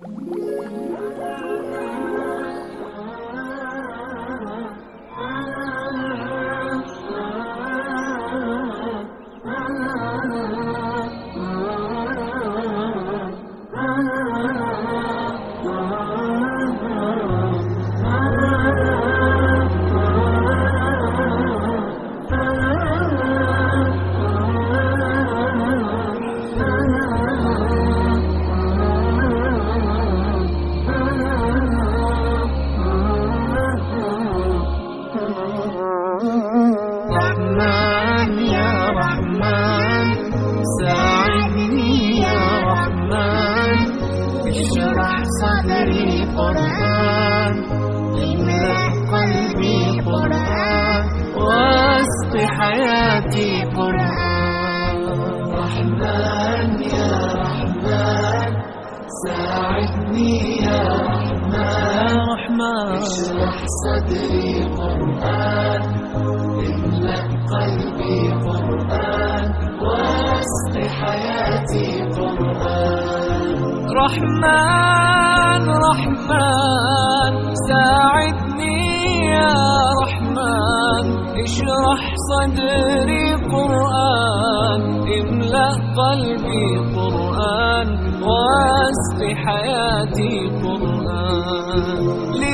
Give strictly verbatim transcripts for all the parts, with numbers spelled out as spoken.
رحمن رحمن ساعدني يا رحمن اشرح صدري قرآن املأ قلبي قرآن واسق حياتي قرآن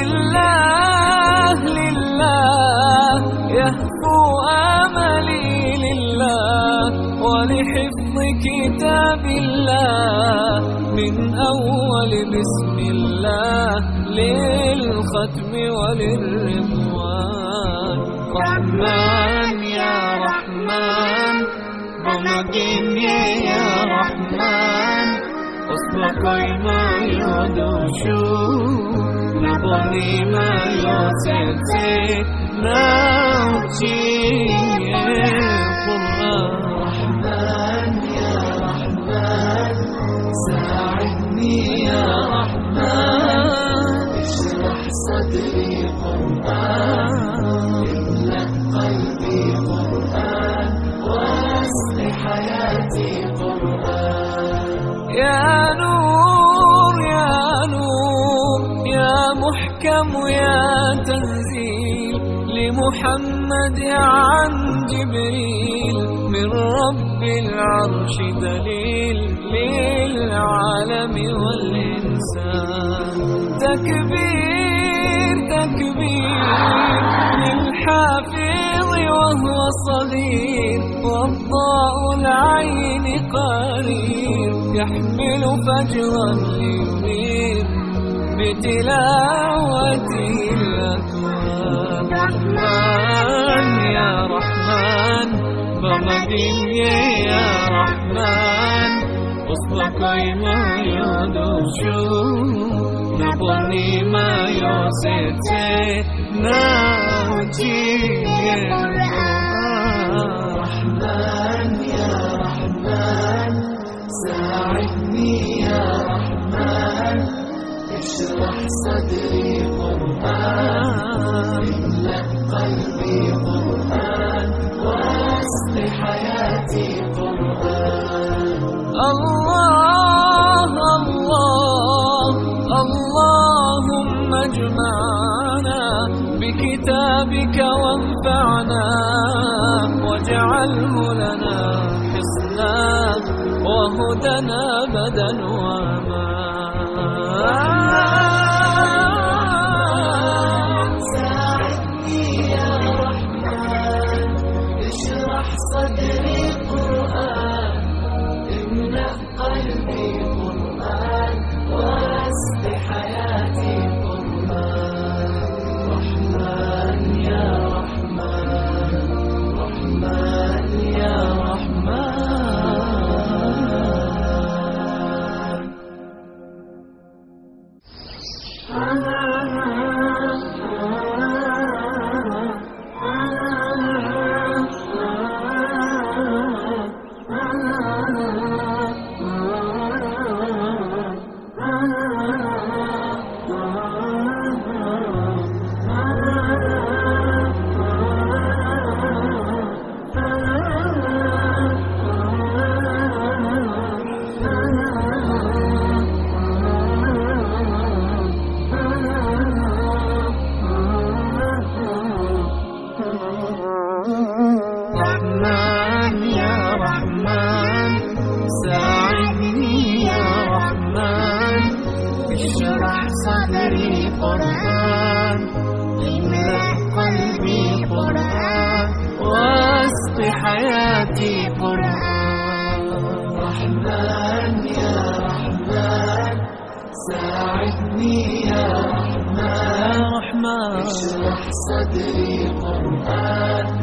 لله لله يهفو آملي لله ولحفظ كتاب الله من أول بسم الله للختم وللرضوان رحمن يا رحمن بمجيني يا رحمن أصلقي ما يدوشو نبني ما يوسيتي نوتي القرآن رحمن يا رحمن ساعدني يا رحمن اشرح صدري قرآن املأ قلبي قرآن واسق حياتي قرآن يا نور يا نور يا محكم يا تنزيل لمحمد عن جبريل من رب العرش دليل للعالم والإنسان تكبير تكبير للحافظ وهو صغير والضاء العين قرير يحمل فجرا لينير بتلاوته الأكوان رحمن يا رحمن بمديني يا رحمن أصلقي ما يدوشو نبني ما يوسيتي نوجي رحمن يا رحمن ساعدني يا رحمن اشرح صدري قرآن املأ قلبي قرآن واسق حياتي قرآن الله الله اللهم اجمعنا بكتابك وانفعنا واجعله لنا حصنا وهدنا أبدا وأمان ساعدني يا رحمن اشرح صدري قرآن املأ قلبي قرآن واسق حياتي قرآن رحمن يا رحمن رحمن يا رحمن رحمن يا رحمن ساعدني يا رحمن اشرح صدري قرآن املأ قلبي قرآن واسق حياتي قرآن رحمن يا رحمن ساعدني يا رحمن اشرح صدري قرآن